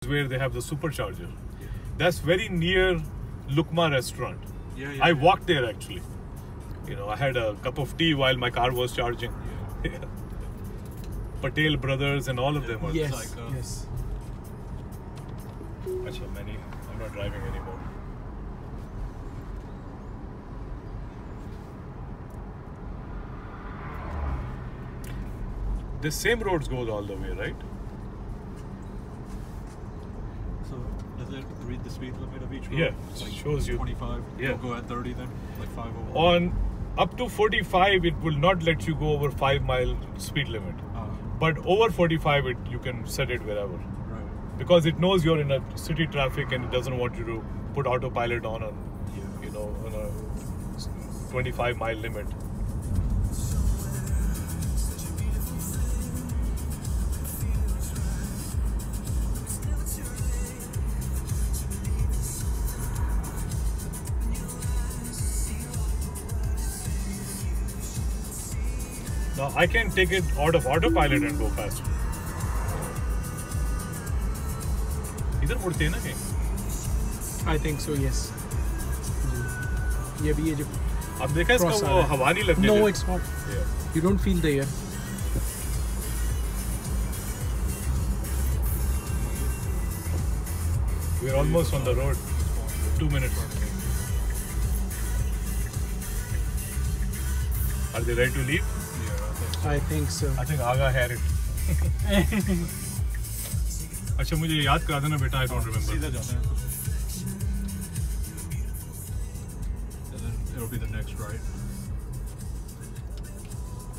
where they have the supercharger. That's very near Lukma restaurant. I walked there actually. You know, I had a cup of tea while my car was charging. Patel brothers and all of them are. Yes, yes. Achha, I'm not driving anymore. The same roads goes all the way, right? So does it read the speed limit of each road? Yeah, Like shows you. 25. Yeah. You'll go at 30 then, like 501. On up to 45, it will not let you go over 5-mile speed limit. But over 45, you can set it wherever. Right. Because it knows you're in a city traffic and it doesn't want you to put autopilot on a 25-mile limit. Now I can take it out of autopilot and go faster. इधर मुड़ते हैं ना कहीं? I think so, yes. ये भी ये जो अब देखा इसका वो हवा नहीं लगने No, देता। it's not. Yeah. You don't feel the air. We're almost on the road. 2 minutes. Are they ready to leave? I think so. I think Aga had it. अच्छा मुझे याद करा देना बेटा, I don't remember. सीधा जाना है. And then it'll be the next right.